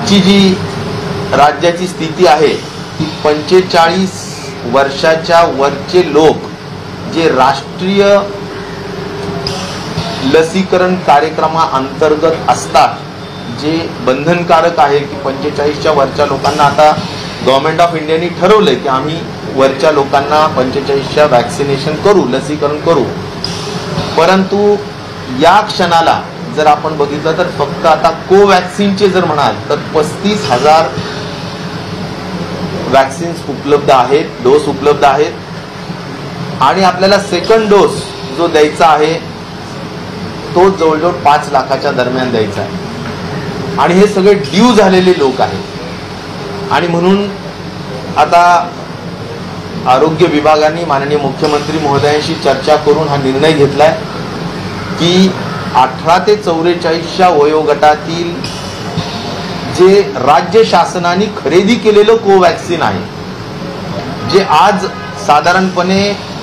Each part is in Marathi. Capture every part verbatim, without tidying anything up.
ची जी राज्याची स्थिती आहे ती पंचेचाळीस वर्षाच्या वरचे लोक जे राष्ट्रीय लसीकरण कार्यक्रमाअंतर्गत असतात, जे बंधनकारक आहे की पंचेचाळीसच्या वरच्या लोकांना आता गव्हर्नमेंट ऑफ इंडियाने ठरवलंय की आम्ही वरच्या लोकांना पंचेचाळीसच्या वॅक्सिनेशन करू, लसीकरण करू. परंतु या क्षणाला जर आपण बघितलं तर फक्त आता कोवॅक्सिनचे जर म्हणाल तर पस्तीस हजार वॅक्सिन्स उपलब्ध आहेत, डोस उपलब्ध आहेत. आणि आपल्याला सेकंड डोस जो द्यायचा आहे तो जवळजवळ पाच लाखाच्या दरम्यान द्यायचा आहे. आणि हे सगळे ड्यू झालेले लोक आहेत. आणि म्हणून आता आरोग्य विभागाने माननीय मुख्यमंत्री महोदयांशी चर्चा करून हा निर्णय घेतलाय की अठरा ते चौवेचाळीसच्या वयोगटातील जे राज्य शासनाने खरेदी केलेलं कोवॅक्सिन आहे, जे आज साधारणपणे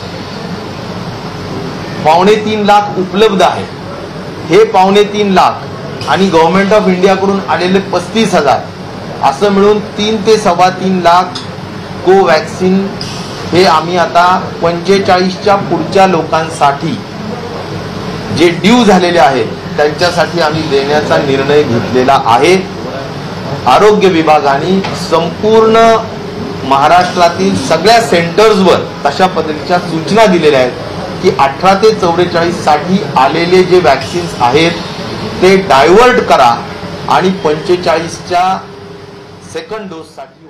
पावणे तीन लाख उपलब्ध आहे, हे पावणे तीन लाख आणि गव्हर्नमेंट ऑफ इंडियाकडून आलेले पस्तीस हजार असं मिळून तीन ते सव्वा तीन लाख कोवॅक्सिन हे आम्ही आता पंचेचाळीसच्या पुढच्या लोकांसाठी जे ड्यू झालेले आहेत त्यांच्यासाठी आम्ही देण्याचा निर्णय घेतलेला आहे. आरोग्य विभागाने संपूर्ण महाराष्ट्रातील सगळ्या सेंटर्सवर तशा पद्धतीच्या सूचना दिलेल्या आहेत की अठरा ते चौवेचाळीस साठी आलेले जे वॅक्सिन्स आहेत ते डायव्हर्ट करा आणि पंचेचाळीसच्या सेकंड डोससाठी